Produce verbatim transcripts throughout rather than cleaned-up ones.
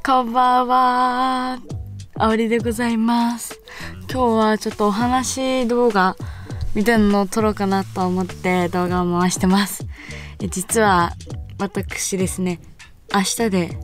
こんばんは。あおりでございます。今日はちょっとお話動画みたいなのを撮ろうかなと思って動画を回してます。え実は私ですね、明日で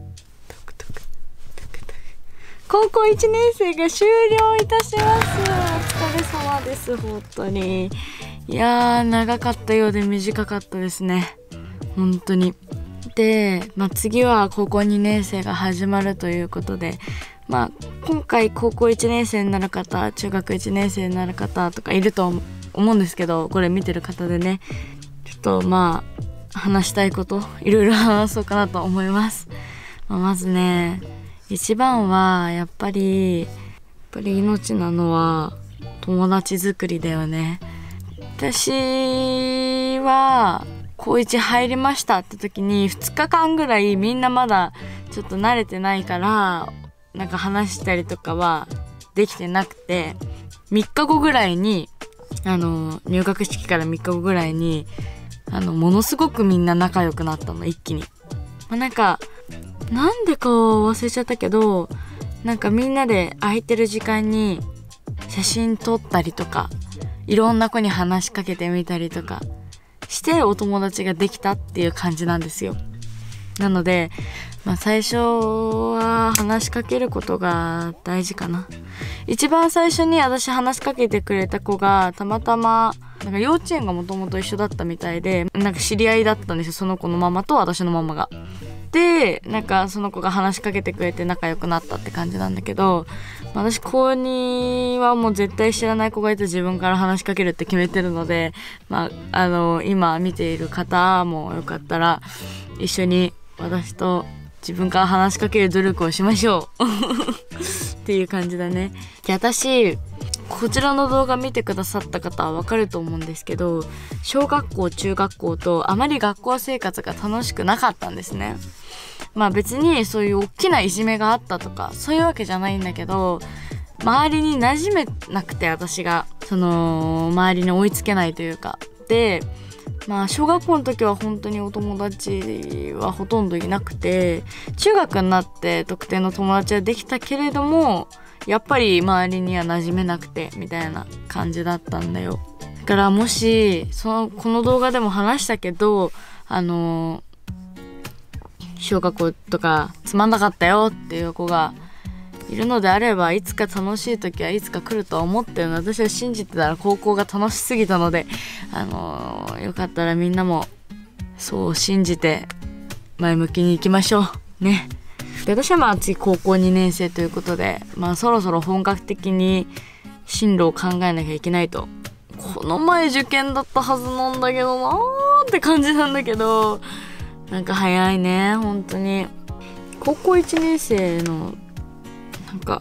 高校いちねん生が終了いたします。お疲れ様です、本当に。いやー、長かったようで短かったですね、本当に。で、まあ、次は高校にねん生が始まるということで、まあ、今回高校いちねん生になる方、中学いちねん生になる方とかいると思うんですけど、これ見てる方でね、ちょっとまあ話したいこといろいろ話そうかなと思います。まあ、まずね、一番はやっぱりやっぱり命なのは友達作りだよね。私は高いち入りましたって時にふつかかんぐらいみんなまだちょっと慣れてないからなんか話したりとかはできてなくて、みっかごぐらいにあの入学式からみっかごぐらいにあのものすごくみんな仲良くなったの、一気に。まあ、なんかなんでか忘れちゃったけど、なんかみんなで空いてる時間に写真撮ったりとか、いろんな子に話しかけてみたりとかしてお友達ができたっていう感じなんですよ。なので、まあ、最初は話しかけることが大事かな。一番最初に私話しかけてくれた子がたまたまなんか幼稚園がもともと一緒だったみたいで、なんか知り合いだったんですよ、その子のママと私のママが。で、なんかその子が話しかけてくれて仲良くなったって感じなんだけど、私高にはもう絶対知らない子がいて自分から話しかけるって決めてるので、まあ、あの今見ている方もよかったら一緒に私と自分から話しかける努力をしましょうっていう感じだね。で、私こちらの動画見てくださった方はわかると思うんですけど、小学校中学校とあまり学校生活が楽しくなかったんですね。まあ別にそういう大きないじめがあったとかそういうわけじゃないんだけど、周りに馴染めなくて、私がその周りに追いつけないというかで、まあ小学校の時は本当にお友達はほとんどいなくて、中学になって特定の友達はできたけれどもやっぱり周りには馴染めなくてみたいな感じだったんだよ。だからもしそのこの動画でも話したけど、あの小学校とかつまんなかったよっていう子がいるのであれば、いつか楽しい時はいつか来るとは思ってるの。私は信じてたら高校が楽しすぎたので、あのー、よかったらみんなもそう信じて前向きに行きましょうね。で、私はまあ次高校にねん生ということで、まあそろそろ本格的に進路を考えなきゃいけないと。この前受験だったはずなんだけどなーって感じなんだけど、なんか早いね、本当に。高校いちねん生のなんか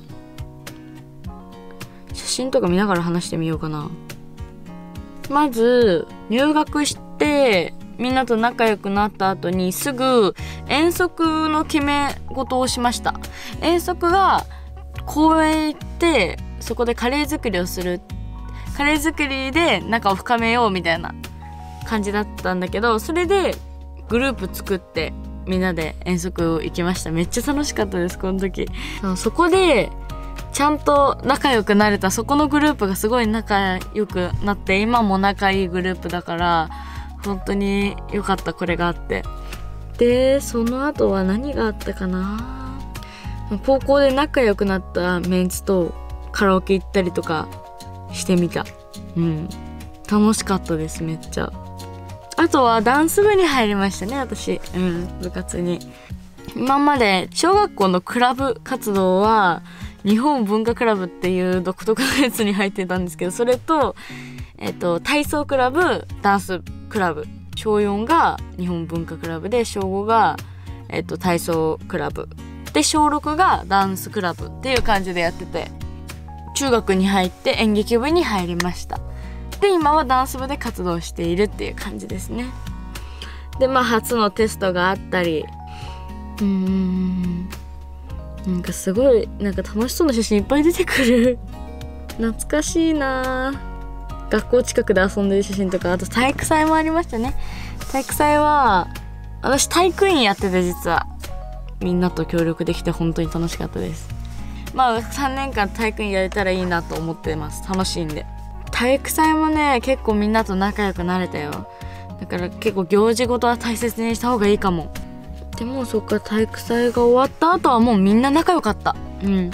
写真とか見ながら話してみようかな。まず入学してみんなと仲良くなった後にすぐ遠足の決め事をしました。遠足が公園行ってそこでカレー作りをする、カレー作りで仲を深めようみたいな感じだったんだけど、それでグループ作ってみんなで遠足行きました。めっちゃ楽しかったです、この時。そこでちゃんと仲良くなれた、そこのグループがすごい仲良くなって、今も仲いいグループだから本当に良かった、これがあって。で、その後は何があったかな。高校で仲良くなったメンツとカラオケ行ったりとかしてみた。うん、楽しかったです、めっちゃ。あとはダンス部に入りましたね、私。うん、部活に。今まで小学校のクラブ活動は日本文化クラブっていう独特なやつに入ってたんですけど、それと、えっと、体操クラブ、ダンスクラブ。小よんが日本文化クラブで、小ごが、えっと、体操クラブ。で、小ろくがダンスクラブっていう感じでやってて、中学に入って演劇部に入りました。で、今はダンス部で活動しているっていう感じですね。で、まあ初のテストがあったり、うーん、なんかすごいなんか楽しそうな写真いっぱい出てくる。懐かしいな。学校近くで遊んでる写真とか、あと体育祭もありましたね。体育祭は私体育院やってて、実はみんなと協力できて本当に楽しかったです。まあさんねんかん体育院やれたらいいなと思ってます。楽しいんで。体育祭もね結構みんなと仲良くなれたよ。だから結構行事ごとは大切にした方がいいかも。でもそっか、体育祭が終わった後はもうみんな仲良かった。うん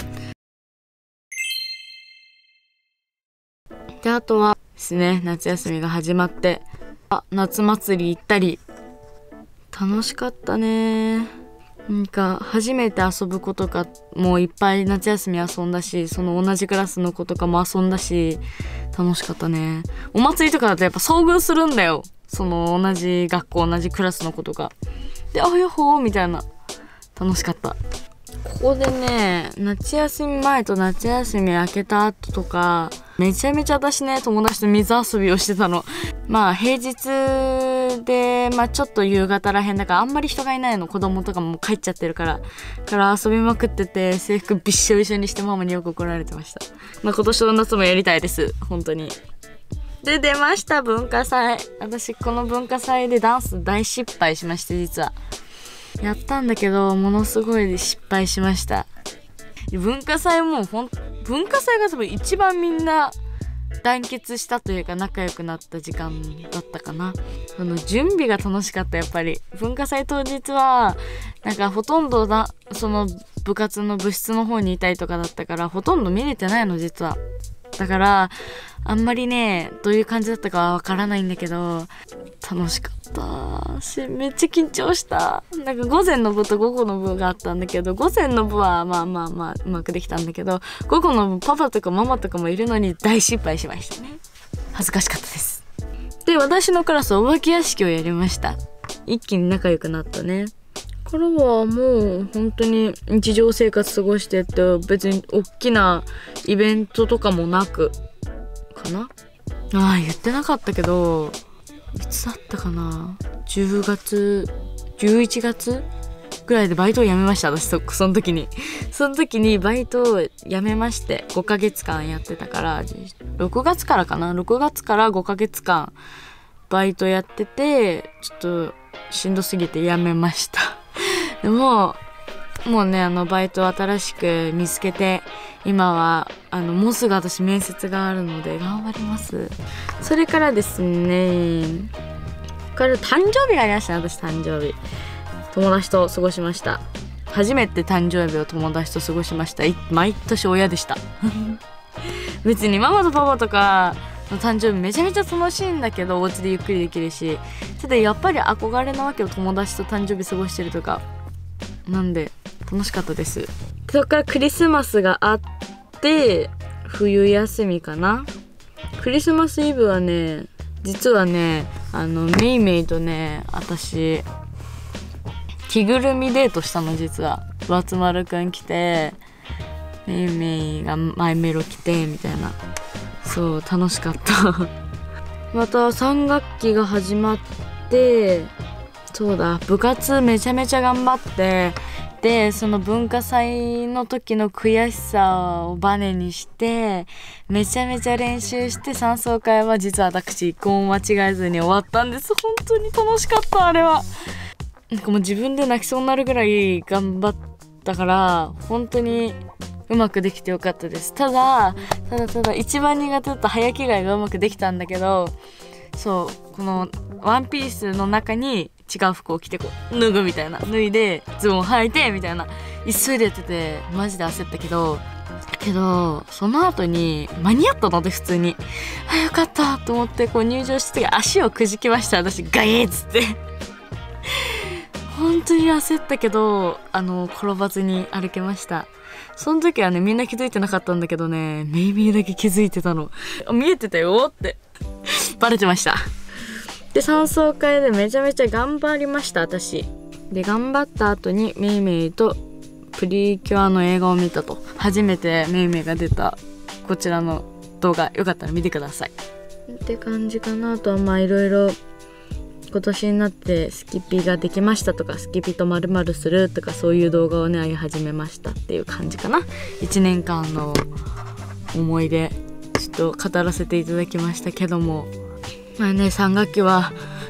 で、あとはですね、夏休みが始まってあ夏祭り行ったり楽しかったね。なんか初めて遊ぶ子とかもいっぱい夏休み遊んだし、その同じクラスの子とかも遊んだし楽しかったね。お祭りとかだとやっぱ遭遇するんだよ、その同じ学校同じクラスの子とかで、あやっほーみたいな、楽しかった。ここでね、夏休み前と夏休み明けた後とかめちゃめちゃ私ね友達と水遊びをしてたの。まあ平日でまあちょっと夕方らへんだからあんまり人がいないの、子供とかも帰っちゃってるからから遊びまくってて、制服びっしょびしょにしてママによく怒られてました。まあ今年の夏もやりたいです本当に。で出ました文化祭。私この文化祭でダンス大失敗しまして、実はやったんだけどものすごい失敗しました。文化祭もほん文化祭が多分一番みんな団結したというか仲良くなった時間だったかな。その準備が楽しかった。やっぱり文化祭当日はなんかほとんどだその部活の部室の方にいたりとかだったからほとんど見れてないの実は。だからあんまりねどういう感じだったかはわからないんだけど楽しかったし、めっちゃ緊張した。なんか午前の部と午後の部があったんだけど、午前の部はまあまあまあうまくできたんだけど、午後の部パパとかママとかもいるのに大失敗しましたね。恥ずかしかったです。で私のクラスお化け屋敷をやりました。一気に仲良くなったね。からはもう本当に日常生活過ごしてって、別に大きなイベントとかもなくかな。ああ言ってなかったけどいつだったかな、じゅうがつじゅういちがつぐらいでバイトを辞めました。私 そ, その時にその時にバイトを辞めまして、ごかげつかんやってたから、ろくがつからかなろくがつからごかげつかんバイトやってて、ちょっとしんどすぎて辞めましたでももうねあのバイトを新しく見つけて、今はあのもうすぐ私面接があるので頑張ります。それからですね、これ誕生日がありましたね。私誕生日友達と過ごしました。初めて誕生日を友達と過ごしました。毎年親でした別にママとパパとかの誕生日めちゃめちゃ楽しいんだけど、お家でゆっくりできるし、ただやっぱり憧れなわけよ、友達と誕生日過ごしてるとか。なんで楽しかったです。そっからクリスマスがあって冬休みかな。クリスマスイブはね実はねあのメイメイとね私着ぐるみデートしたの。実はバツ丸くん来てメイメイがマイメロ来てみたいな、そう楽しかったまたさんがっきが始まって、そうだ部活めちゃめちゃ頑張って、でその文化祭の時の悔しさをバネにしてめちゃめちゃ練習して、山荘会は実は私一個も間違えずに終わったんです。本当に楽しかった。あれはなんかもう自分で泣きそうになるぐらい頑張ったから本当にうまくできてよかったです。ただただただ一番苦手だった早着替えがうまくできたんだけど、そうこのワンピースの中に違う服を着てこう脱ぐみたいな、脱いでズボン履いてみたいな急いでやっててマジで焦ったけどけどその後に間に合ったので普通にあよかったと思ってこう入場してて足をくじきました。私ガイーッつって本当に焦ったけどあの転ばずに歩けました。その時はねみんな気づいてなかったんだけどね、メイメイだけ気づいてたの。見えてたよってバレてました。で山荘会でめちゃめちゃ頑張りました私で。頑張った後にメイメイとプリキュアの映画を見たと。初めてメイメイが出たこちらの動画よかったら見てくださいって感じかな。あとはまあいろいろ今年になってスキピができましたとかスキピと〇〇するとかそういう動画をね上げ始めましたっていう感じかな。いちねんかんの思い出ちょっと語らせていただきましたけども、まあねさんがっきは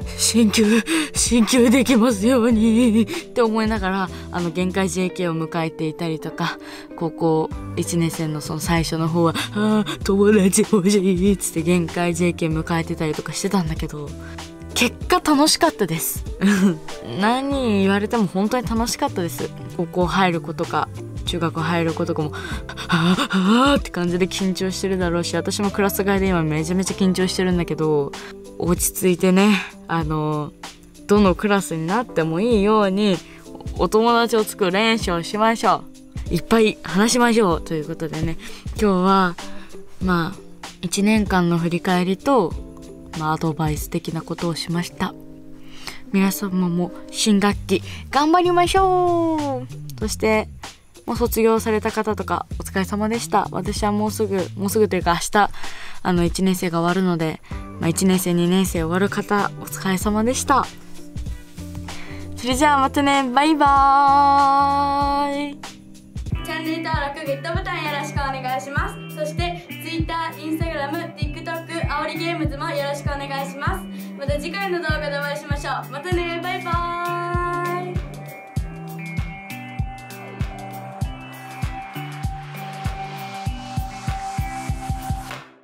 進級進級できますようにって思いながら、あの限界 ジェーケー を迎えていたりとか、高校いちねん生のその最初の方は「あー友達欲しい」っつって限界 ジェーケー 迎えてたりとかしてたんだけど、結果楽しかったです何言われても本当に楽しかったです。高校入る子とか中学入る子とかもはぁはぁって感じで緊張してるだろうし、私もクラス替えで今めちゃめちゃ緊張してるんだけど、落ち着いてね、あのどのクラスになってもいいようにお友達を作る練習をしましょう。いっぱい話しましょうということでね、今日はまあいちねんかんの振り返りと、まあ、アドバイス的なことをしました。皆様も新学期頑張りましょう。そしてもう卒業された方とかお疲れ様でした。私はもうすぐもうすぐというか明日あのいちねん生が終わるので、まあ、いちねん生にねん生終わる方お疲れ様でした。それじゃあまたね、バイバーイ。 チャンネル登録グッドボタンよろしくお願いします。そして Twitter、Instagram、TikTok、あおりゲームズもよろしくお願いします。また次回の動画でお会いしましょう。またね、バイバーイ。